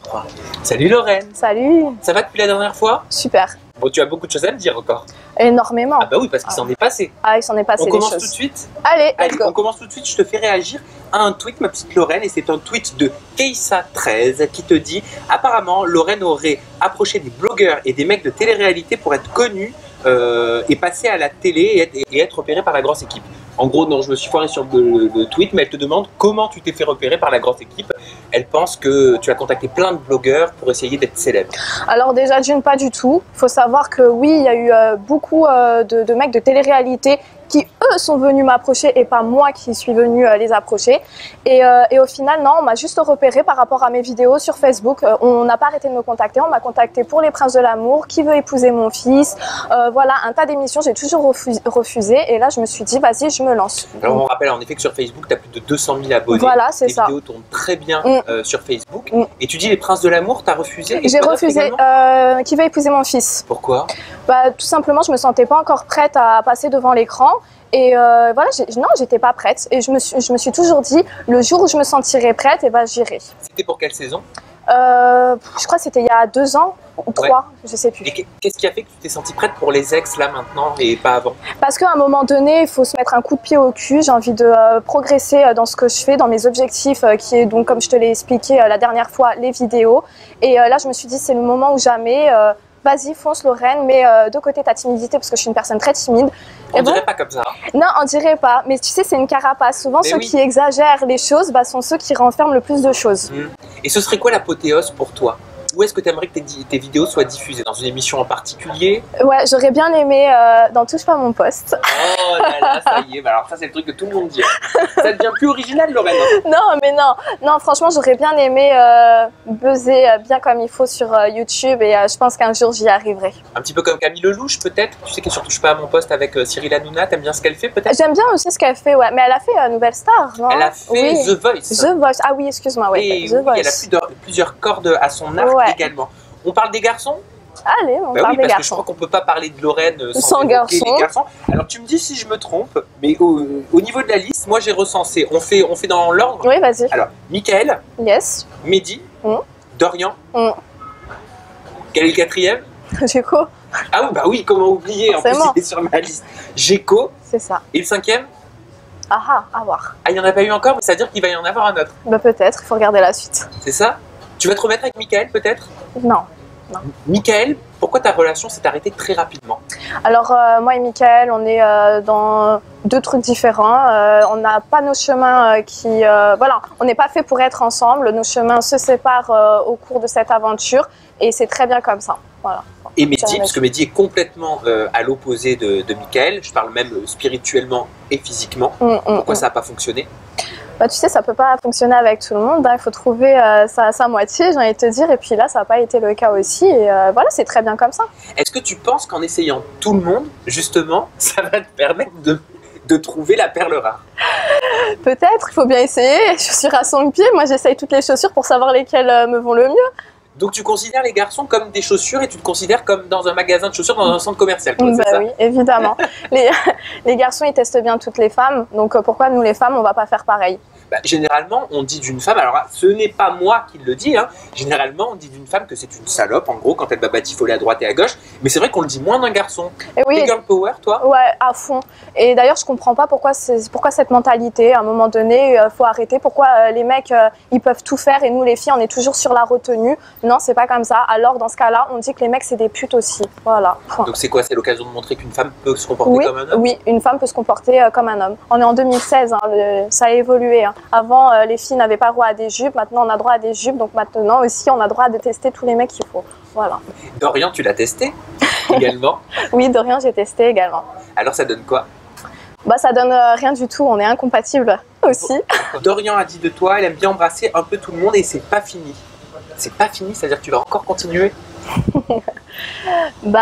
3. Salut Lorraine. Salut. Ça va depuis la dernière fois? Super. Bon, tu as beaucoup de choses à me dire encore. Énormément. Ah bah oui, parce qu'il s'en est passé. Ah, il s'en est passé On des commence choses. tout de suite? Allez, Allez, let's go. on commence tout de suite. Je te fais réagir à un tweet, ma petite Lorraine, et c'est un tweet de Keissa13 qui te dit: apparemment, Lorraine aurait approché des blogueurs et des mecs de télé-réalité pour être connue et passer à la télé et être repérée par la grosse équipe. En gros, non, je me suis foiré sur le tweet, mais elle te demande comment tu t'es fait repérer par la grosse équipe. Elle pense que tu as contacté plein de blogueurs pour essayer d'être célèbre. Alors déjà, d'une, pas du tout. Il faut savoir que oui, il y a eu beaucoup de mecs de télé-réalité qui, eux, sont venus m'approcher et pas moi qui suis venue les approcher. Et au final, non, on m'a juste repéré par rapport à mes vidéos sur Facebook. On n'a pas arrêté de me contacter. On m'a contacté pour Les Princes de l'amour, Qui veut épouser mon fils. Voilà, un tas d'émissions, j'ai toujours refusé. Et là, je me suis dit, vas-y, je me lance. Alors, on rappelle en effet que sur Facebook, tu as plus de 200 000 abonnés. Voilà, c'est ça. Les vidéos tournent très bien sur Facebook. Et tu dis Les Princes de l'amour, tu as refusé? J'ai refusé Qui veut épouser mon fils. Pourquoi? Bah, tout simplement, je me sentais pas encore prête à passer devant l'écran. Et voilà, non, j'étais pas prête. Et je me suis toujours dit, le jour où je me sentirai prête, et ben, j'irai. C'était pour quelle saison? Je crois que c'était il y a 2 ans ou 3, ouais. Je sais plus. Et qu'est-ce qui a fait que tu t'es sentie prête pour les ex là maintenant et pas avant? Parce qu'à un moment donné, il faut se mettre un coup de pied au cul. J'ai envie de progresser dans ce que je fais, dans mes objectifs, qui est donc, comme je te l'ai expliqué la dernière fois, les vidéos. Et là, je me suis dit, c'est le moment ou jamais. Vas-y, fonce Lorraine, mais de côté ta timidité, parce que je suis une personne très timide. On dirait pas comme ça. Non, on dirait pas. Mais tu sais, c'est une carapace. Souvent, ceux qui exagèrent les choses sont ceux qui renferment le plus de choses. Et ce serait quoi l'apothéose pour toi? Où est-ce que tu aimerais que tes vidéos soient diffusées? Dans une émission en particulier? Ouais, j'aurais bien aimé dans Touche pas à mon poste. Oh là là, ça y est. Bah alors ça, c'est le truc que tout le monde dit. Ça devient plus original, Lorraine. Non, mais non. Non, franchement, j'aurais bien aimé buzzer bien comme il faut sur YouTube et je pense qu'un jour, j'y arriverai. Un petit peu comme Camille Lelouch, peut-être? Tu sais qu'elle ne Touche pas à mon poste avec Cyril Hanouna. T'aimes bien ce qu'elle fait, peut-être? J'aime bien aussi ce qu'elle fait, ouais. Mais elle a fait Nouvelle Star, non? Elle a fait The Voice. The Voice. Ah oui, excuse-moi, ouais. Et The Voice. Elle a plusieurs cordes à son arc également. On parle des garçons? Allez, on parle des parce garçons. Que je crois qu'on peut pas parler de Lorraine sans évoquer les garçons. Alors tu me dis si je me trompe, mais au niveau de la liste, moi j'ai recensé, on fait dans l'ordre. Oui, vas-y. Alors, Mickaël, yes. Mehdi, Dorian, quel est le quatrième? Géco. Ah oui, bah oui, comment oublier, en plus il est sur ma liste. Géco. C'est ça. Et le cinquième? Ah, à voir. Ah, il n'y en a pas eu encore, mais ça veut dire qu'il va y en avoir un autre. Bah peut-être, il faut regarder la suite. C'est ça? Tu vas te remettre avec Mickaël peut-être? Non. Mickaël, pourquoi ta relation s'est arrêtée très rapidement? Alors moi et Mickaël, on est dans 2 trucs différents. On n'a pas nos chemins voilà, on n'est pas fait pour être ensemble. Nos chemins se séparent au cours de cette aventure et c'est très bien comme ça. Voilà. Et Mehdi, parce que Mehdi est complètement à l'opposé de Mickaël, je parle même spirituellement et physiquement. Pourquoi ça n'a pas fonctionné? Bah, tu sais, ça peut pas fonctionner avec tout le monde, hein. Il faut trouver sa moitié, j'ai envie de te dire, et puis là, ça n'a pas été le cas aussi, et voilà, c'est très bien comme ça. Est-ce que tu penses qu'en essayant tout le monde, justement, ça va te permettre de trouver la perle rare? Peut-être, il faut bien essayer, chaussures à son pied, moi j'essaye toutes les chaussures pour savoir lesquelles me vont le mieux. Donc tu considères les garçons comme des chaussures et tu te considères comme dans un magasin de chaussures, dans un centre commercial, toi, c'est ça? Oui, évidemment. les garçons, ils testent bien toutes les femmes, donc pourquoi nous les femmes, on va pas faire pareil? Bah, généralement, on dit d'une femme, alors ce n'est pas moi qui le dis, hein, généralement on dit d'une femme que c'est une salope, en gros, quand elle va batifoler à droite et à gauche, mais c'est vrai qu'on le dit moins d'un garçon. Et oui, girl power, toi? Ouais, à fond. Et d'ailleurs, je comprends pas pourquoi cette mentalité, à un moment donné, il faut arrêter. Pourquoi les mecs, ils peuvent tout faire et nous, les filles, on est toujours sur la retenue? Non, c'est pas comme ça. Alors, dans ce cas-là, on dit que les mecs, c'est des putes aussi. Voilà. Donc c'est quoi? C'est l'occasion de montrer qu'une femme peut se comporter comme un homme? Oui, une femme peut se comporter comme un homme. On est en 2016, hein, ça a évolué, hein. Avant, les filles n'avaient pas droit à des jupes, maintenant on a droit à des jupes, donc maintenant aussi on a droit de tester tous les mecs qu'il faut. Voilà. Dorian, tu l'as testé également? Oui, Dorian, j'ai testé également. Alors ça donne quoi? Bah ça donne rien du tout, on est incompatibles aussi. Dorian a dit de toi, elle aime bien embrasser un peu tout le monde et c'est pas fini. C'est pas fini, c'est-à-dire que tu vas encore continuer?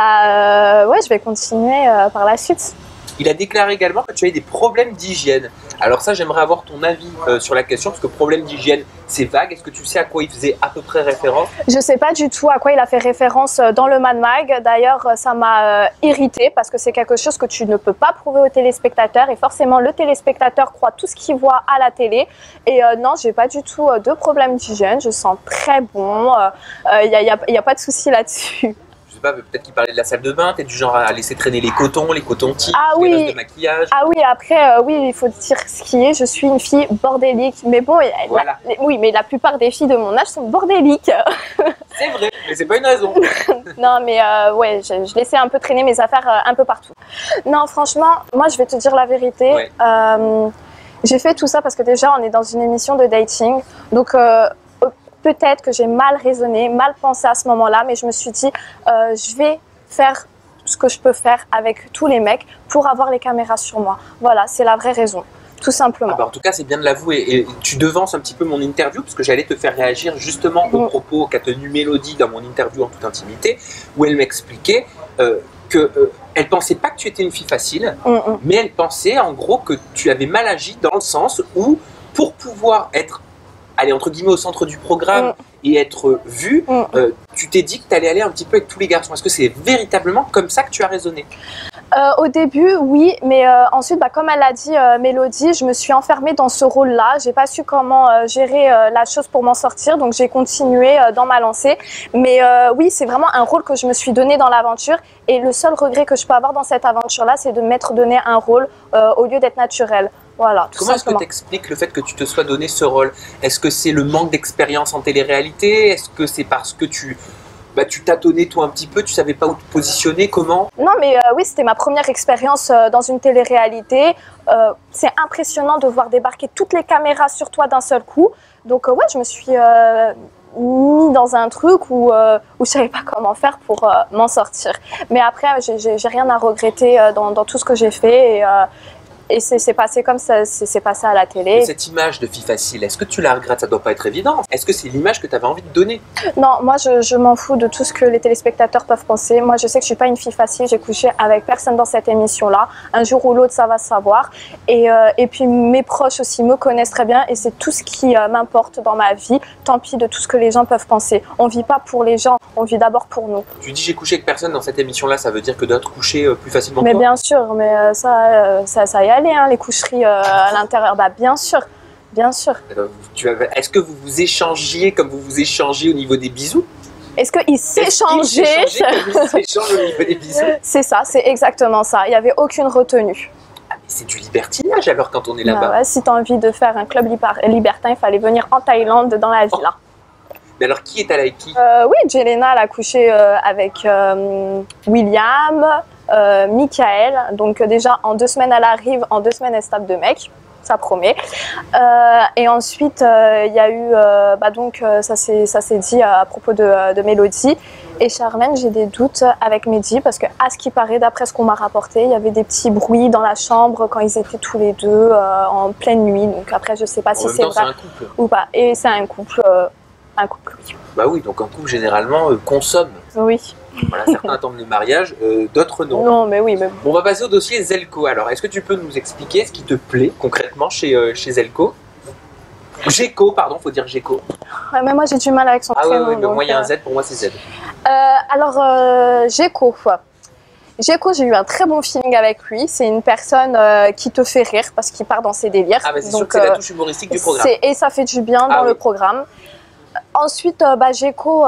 Bah ouais, je vais continuer par la suite. Il a déclaré également que tu avais des problèmes d'hygiène. Alors ça, j'aimerais avoir ton avis sur la question, parce que problème d'hygiène, c'est vague. Est-ce que tu sais à quoi il faisait à peu près référence? Je sais pas du tout à quoi il a fait référence dans le Mad Mag. D'ailleurs, ça m'a irritée parce que c'est quelque chose que tu ne peux pas prouver aux téléspectateurs et forcément le téléspectateur croit tout ce qu'il voit à la télé. Et non, j'ai pas du tout de problème d'hygiène. Je sens très bon. Il y a pas de souci là-dessus. Je sais pas, peut-être qu'il parlait de la salle de bain. T'es du genre à laisser traîner les cotons, les cotons-tiges, Ah les oui. restes de maquillage. Ah oui, après, oui, il faut dire ce qui est. Je suis une fille bordélique. Mais bon, Voilà. oui, mais la plupart des filles de mon âge sont bordéliques. C'est vrai, mais c'est pas une raison. Non, mais ouais, je laissais un peu traîner mes affaires un peu partout. Non, franchement, moi, je vais te dire la vérité. Ouais. J'ai fait tout ça parce que déjà, on est dans une émission de dating. Donc, peut-être que j'ai mal raisonné, mal pensé à ce moment-là, mais je me suis dit, je vais faire ce que je peux faire avec tous les mecs pour avoir les caméras sur moi. Voilà, c'est la vraie raison. Tout simplement. Ah bah en tout cas, c'est bien de l'avouer. Et tu devances un petit peu mon interview, parce que j'allais te faire réagir justement aux propos qu'a tenu Mélodie dans mon interview en toute intimité, où elle m'expliquait qu'elle pensait pas que tu étais une fille facile, mais elle pensait en gros que tu avais mal agi dans le sens où, pour pouvoir être, aller entre guillemets au centre du programme et être vue, tu t'es dit que tu allais aller un petit peu avec tous les garçons. Est-ce que c'est véritablement comme ça que tu as raisonné? Au début, oui, mais ensuite, comme elle l'a dit, Mélodie, je me suis enfermée dans ce rôle-là. J'ai pas su comment gérer la chose pour m'en sortir, donc j'ai continué dans ma lancée. Mais oui, c'est vraiment un rôle que je me suis donné dans l'aventure. Et le seul regret que je peux avoir dans cette aventure-là, c'est de m'être donné un rôle au lieu d'être naturel. Voilà, tout Comment est-ce que simplement. tu expliques le fait que tu te sois donné ce rôle? Est-ce que c'est le manque d'expérience en télé-réalité? Est-ce que c'est parce que tu tâtonnais toi un petit peu, tu savais pas où te positionner? Comment? Non, mais oui, c'était ma première expérience dans une télé-réalité. C'est impressionnant de voir débarquer toutes les caméras sur toi d'un seul coup. Donc ouais, je me suis mis dans un truc où je savais pas comment faire pour m'en sortir. Mais après, j'ai rien à regretter dans tout ce que j'ai fait. Et c'est passé comme ça, c'est passé à la télé. Et cette image de fille facile, est-ce que tu la regrettes? Ça doit pas être évident. Est-ce que c'est l'image que tu avais envie de donner? Non, moi je m'en fous de tout ce que les téléspectateurs peuvent penser. Moi je sais que je suis pas une fille facile, j'ai couché avec personne dans cette émission-là. Un jour ou l'autre ça va se savoir. Et puis mes proches aussi me connaissent très bien et c'est tout ce qui m'importe dans ma vie. Tant pis de tout ce que les gens peuvent penser. On vit pas pour les gens, on vit d'abord pour nous. Tu dis j'ai couché avec personne dans cette émission-là, ça veut dire que d'autres coucher plus facilement que Mais toi? bien sûr, mais ça y allait, hein, les coucheries à l'intérieur. Bah bien sûr, bien sûr. Est-ce que vous vous échangiez comme vous vous échangez au niveau des bisous? Est-ce qu'ils s'échangeaient? Comme ils s'échangent au niveau des bisous? C'est ça, c'est exactement ça. Il n'y avait aucune retenue. Ah, mais c'est du libertinage alors quand on est là-bas. Bah ouais, si tu as envie de faire un club libertin, il fallait venir en Thaïlande dans la villa. Mais alors qui est allé avec qui? Oui, Jelena, elle a couché avec William, Michael. Donc déjà, en 2 semaines, elle arrive, en 2 semaines, elle se tape 2 mecs. Ça promet. Et ensuite, il y a eu, ça s'est dit à propos de Mélodie. Et Charlène, j'ai des doutes avec Mehdi parce que, à ce qui paraît, d'après ce qu'on m'a rapporté, il y avait des petits bruits dans la chambre quand ils étaient tous les deux en pleine nuit. Donc après, je sais pas si c'est vrai ou pas. Et c'est un couple, oui. Bah oui, donc un couple généralement consomme. Oui. Voilà, certains attendent le mariage, d'autres non. Non, mais oui. Mais... Bon, on va passer au dossier Zelko. Alors, est-ce que tu peux nous expliquer ce qui te plaît concrètement chez Zelko? Géco, pardon, faut dire Géco. Ouais, mais moi j'ai du mal avec son prénom. Oui, mais moi il y a un Z, pour moi c'est Z. Alors, Géco, Géco, j'ai eu un très bon feeling avec lui. C'est une personne qui te fait rire parce qu'il part dans ses délires. Ah, mais c'est sûr que c'est la touche humoristique du programme. Et ça fait du bien dans le programme. Ensuite, Géco,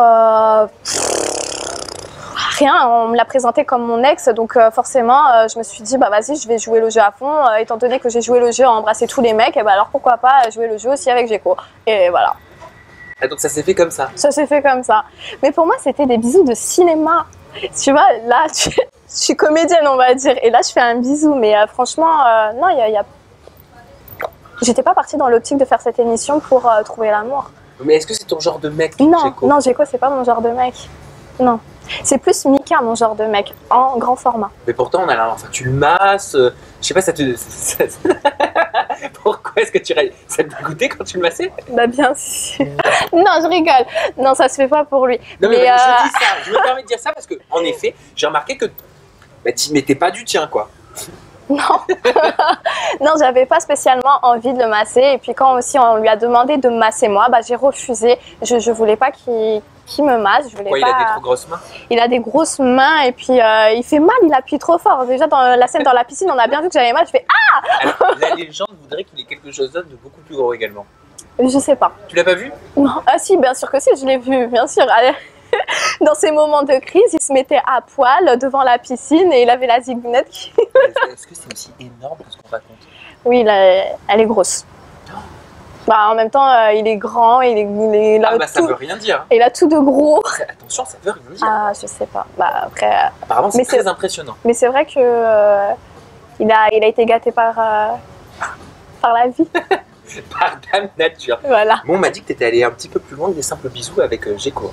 rien, on me l'a présenté comme mon ex, donc forcément, je me suis dit, bah vas-y, je vais jouer le jeu à fond. Étant donné que j'ai joué le jeu à embrasser tous les mecs, et bah alors pourquoi pas jouer le jeu aussi avec Géco. Et voilà. Ah, donc ça s'est fait comme ça? Ça s'est fait comme ça. Mais pour moi, c'était des bisous de cinéma. Tu vois, là, je suis comédienne, on va dire, et là, je fais un bisou. Mais franchement, non, j'étais pas partie dans l'optique de faire cette émission pour trouver l'amour. Mais est-ce que c'est ton genre de mec? Non, Géco? Non, Géco, c'est pas mon genre de mec. Non. C'est plus Mika, mon genre de mec, en grand format. Mais pourtant, tu le masses. Je sais pas, ça te. Pourquoi est-ce que ça te dégoûtait quand tu le massais? Bah, bien sûr. Non, je rigole. Non, ça se fait pas pour lui. Non, mais je dis ça. Je me permets de dire ça parce que, en effet, j'ai remarqué que tu mettais pas du tien, quoi. Non, non, j'avais pas spécialement envie de le masser. Et puis quand aussi on lui a demandé de me masser moi, bah, j'ai refusé. Je voulais pas qu'il me masse. Je voulais Pourquoi pas... il a des trop grosses mains? Il a des grosses mains et puis il fait mal, il appuie trop fort. Déjà dans la scène dans la piscine, on a bien vu que j'avais mal. Je fais Alors, la légende voudrait qu'il ait quelque chose d'autre de beaucoup plus gros également. je sais pas. Tu l'as pas vu? Non, ah si, bien sûr que si, je l'ai vu, bien sûr. Dans ces moments de crise, il se mettait à poil devant la piscine et il avait la zigounette qui... Est-ce que c'est aussi énorme que ce qu'on raconte? Oui, elle est grosse. Bah, en même temps, il est grand, il a Ah bah ça tout, veut rien dire. il a tout de gros. Attention, ça veut rien dire. Ah, je sais pas. Bah, après, Apparemment, c'est mais très impressionnant. mais c'est vrai que il a été gâté par la vie. Par Dame Nature. Voilà. Bon, on m'a dit que tu étais allé un petit peu plus loin que des simples bisous avec Géco.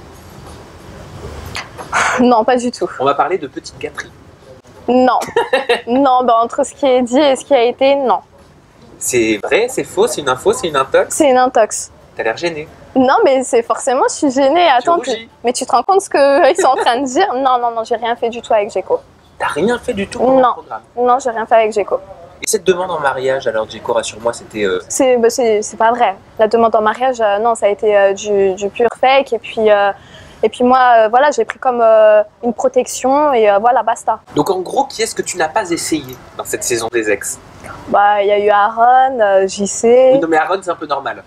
Non, pas du tout. On va parler de petites gâteries. Non. Non, bah, entre ce qui est dit et ce qui a été, non. C'est vrai, c'est faux, c'est une info, c'est une intox. C'est une intox. T'as l'air gêné. Non, mais c'est forcément, je suis gênée. Attends, rougis. mais tu te rends compte ce qu'ils sont en train de dire? Non, non, non, j'ai rien fait du tout avec Géco. T'as rien fait du tout pendant Non. le programme. Non, j'ai rien fait avec Géco. Et cette demande en mariage, alors Géco, rassure-moi, c'était... C'est pas vrai. La demande en mariage, non, ça a été du pur fake. Et puis moi, voilà, j'ai pris comme une protection et voilà, basta. Donc en gros, qui est-ce que tu n'as pas essayé dans cette saison des ex? Bah, il y a eu Aaron, JC. Oui, non mais Aaron, c'est un peu normal.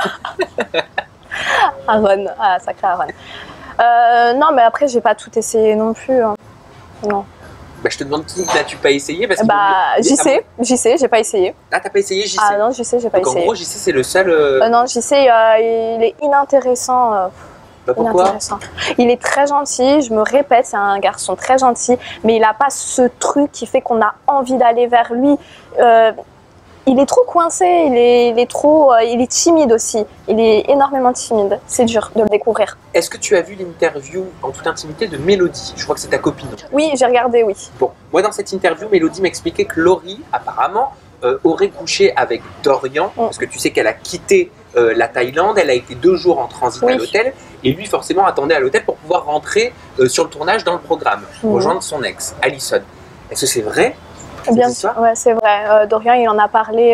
Aaron, ah, sacré Aaron. Non, mais après, j'ai pas tout essayé non plus. Hein. Non. Bah, je te demande qui n'as-tu pas essayé parce que Bah, JC, j'ai pas essayé. Ah, t'as pas essayé JC? Ah non, JC, j'ai pas Donc essayé. en gros, JC, c'est le seul... Non, JC, il est inintéressant. Bah, pourquoi? Inintéressant. Il est très gentil, je me répète, c'est un garçon très gentil, mais il n'a pas ce truc qui fait qu'on a envie d'aller vers lui. Il est trop coincé, il est timide aussi. Il est énormément timide. C'est dur de le découvrir. Est-ce que tu as vu l'interview en toute intimité de Mélodie? Je crois que c'est ta copine. Oui, j'ai regardé, oui. Bon, moi dans cette interview, Mélodie m'expliquait que Laurie, apparemment, aurait couché avec Dorian, parce que tu sais qu'elle a quitté la Thaïlande, elle a été 2 jours en transit à l'hôtel, et lui forcément attendait à l'hôtel pour pouvoir rentrer sur le tournage dans le programme, rejoindre son ex, Alison. Est-ce que c'est vrai? Bien sûr, ouais, c'est vrai. Dorian, il en a parlé,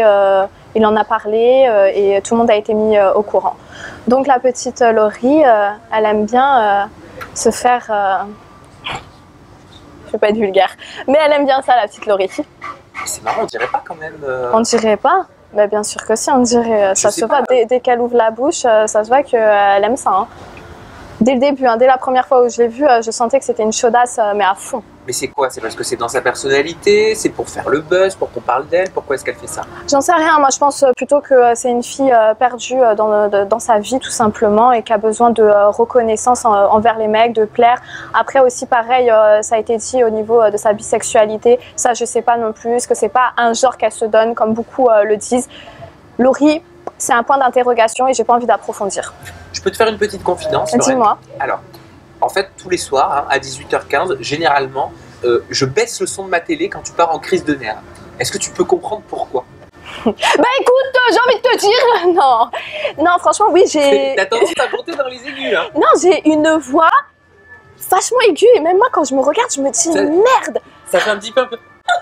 et tout le monde a été mis au courant. Donc la petite Laurie, elle aime bien se faire... Je vais pas être vulgaire, mais elle aime bien ça, la petite Laurie. C'est marrant, on dirait pas quand même... On dirait pas? Bah, bien sûr que si, on dirait. Ça se voit, dès qu'elle ouvre la bouche, ça se voit qu'elle aime ça. Hein. Dès le début, hein, dès la première fois où je l'ai vue, je sentais que c'était une chaudasse, mais à fond. Mais c'est quoi? C'est parce que c'est dans sa personnalité? C'est pour faire le buzz? Pour qu'on parle d'elle? Pourquoi est-ce qu'elle fait ça? J'en sais rien. Moi, je pense plutôt que c'est une fille perdue dans sa vie, tout simplement, et qui a besoin de reconnaissance envers les mecs, de plaire. Après aussi, pareil, ça a été dit au niveau de sa bisexualité. Ça, je sais pas non plus. Est-ce que c'est pas un genre qu'elle se donne, comme beaucoup le disent? Laurie, c'est un point d'interrogation et j'ai pas envie d'approfondir. Je peux te faire une petite confidence? Dis-moi. Alors, en fait, tous les soirs, hein, à 18h15, généralement, je baisse le son de ma télé quand tu pars en crise de nerfs. Est-ce que tu peux comprendre pourquoi? Bah écoute, j'ai envie de te dire, non, franchement, oui, j'ai... T'as tendance à monter dans les aigus, hein? Non, j'ai une voix vachement aiguë et même moi, quand je me regarde, je me dis merde. Ça fait un petit peu...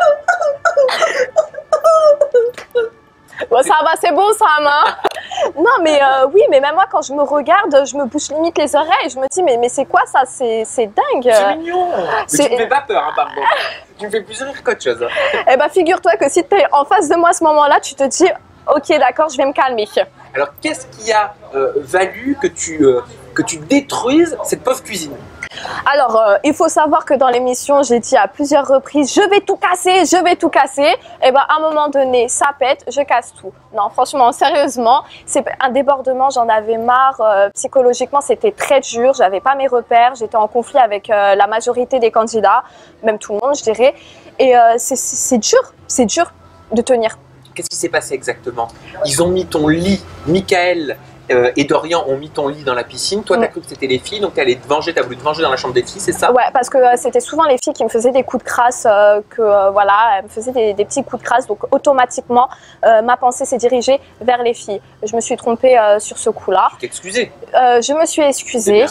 Bon, ça va, c'est beau, Sam, hein. Non, mais oui, mais même moi, quand je me regarde, je me bouche limite les oreilles. Je me dis, mais c'est quoi ça? C'est dingue. C'est mignon. Mais tu me fais pas peur, hein, pardon. Tu me fais plus rire qu'autre chose. Eh ben, figure-toi que si tu es en face de moi à ce moment-là, tu te dis, ok, d'accord, je vais me calmer. Alors, qu'est-ce qui a valu que tu détruises cette pauvre cuisine? Alors, il faut savoir que dans l'émission, j'ai dit à plusieurs reprises, je vais tout casser, je vais tout casser. Et ben, à un moment donné, ça pète, je casse tout. Non, franchement, sérieusement, c'est un débordement, j'en avais marre. Psychologiquement, c'était très dur, j'avais pas mes repères, j'étais en conflit avec la majorité des candidats, même tout le monde, je dirais. Et c'est dur de tenir. Qu'est-ce qui s'est passé exactement? Ils ont mis ton lit, Michael et Dorian ont mis ton lit dans la piscine. Toi, t'as cru que c'était les filles, donc t'as voulu te venger dans la chambre des filles, c'est ça? Ouais, parce que c'était souvent les filles qui me faisaient des coups de crasse, voilà, elles me faisaient des petits coups de crasse, donc automatiquement, ma pensée s'est dirigée vers les filles. Je me suis trompée sur ce coup-là. Tu t'es excusée? Je me suis excusée.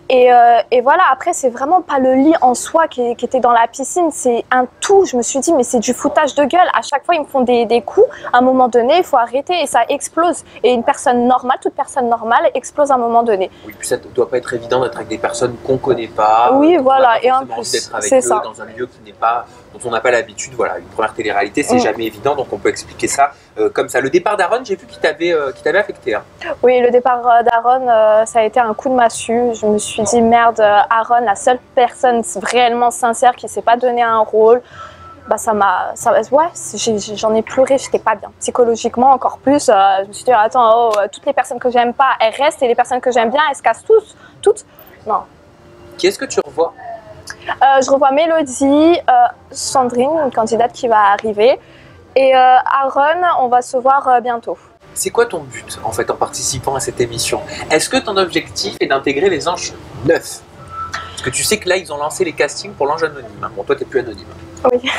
Et voilà, après, c'est vraiment pas le lit en soi qui était dans la piscine, c'est un tout. Je me suis dit, mais c'est du foutage de gueule. À chaque fois, ils me font des coups. À un moment donné, il faut arrêter et ça explose. Et une personne normale, toute personne normale, explose à un moment donné. Oui, puis ça ne doit pas être évident d'être avec des personnes qu'on ne connaît pas. Oui, voilà. Et en plus, plus, d'être avec c'est eux ça. dans un lieu qui n'est pas, dont on n'a pas l'habitude. Voilà, une première télé-réalité, c'est jamais évident, donc on peut expliquer ça comme ça. Le départ d'Aaron, j'ai vu qu'il t'avait affecté. Hein. Oui, le départ d'Aaron, ça a été un coup de massue. Je me suis dit, merde, Aaron, la seule personne réellement sincère qui ne s'est pas donné un rôle, bah j'en ai pleuré, j'étais pas bien. Psychologiquement, encore plus, je me suis dit, attends, toutes les personnes que j'aime pas, elles restent, et les personnes que j'aime bien, elles se cassent toutes. Non. Qui est-ce que tu revois? Je revois Mélodie, Sandrine, une candidate qui va arriver, et Aaron, on va se voir bientôt. C'est quoi ton but, en fait, en participant à cette émission? Est-ce que ton objectif est d'intégrer les Anges 9? Parce que tu sais que là, ils ont lancé les castings pour l'Ange Anonyme. Bon, toi, tu n'es plus anonyme. Oui.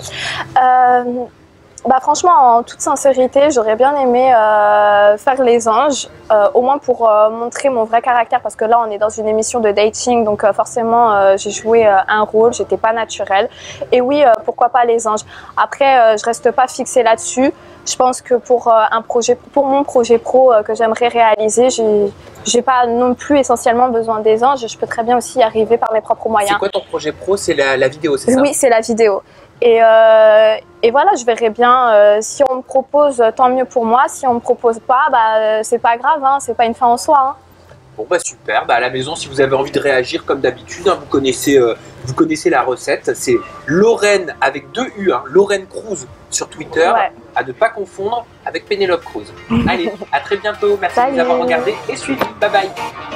Bah franchement, en toute sincérité, j'aurais bien aimé faire les Anges, au moins pour montrer mon vrai caractère, parce que là, on est dans une émission de dating, donc forcément, j'ai joué un rôle, j'étais pas naturelle. Et oui, pourquoi pas les Anges. Après, je reste pas fixée là-dessus. Je pense que pour mon projet pro que j'aimerais réaliser, j'ai pas non plus essentiellement besoin des Anges. Je peux très bien aussi y arriver par mes propres moyens. C'est quoi ton projet pro? C'est la vidéo, c'est ça? Oui, c'est la vidéo. Et voilà, je verrai bien. Si on me propose, tant mieux pour moi. Si on me propose pas, bah, c'est pas grave, hein, c'est pas une fin en soi. Hein. Bon bah super, à la maison si vous avez envie de réagir comme d'habitude, hein, vous connaissez la recette, c'est Lorraine avec 2 U, hein, Lorraine Cruz sur Twitter, ouais. À ne pas confondre avec Pénélope Cruz. Allez, à très bientôt, merci de nous avoir regardés et suivis, bye bye.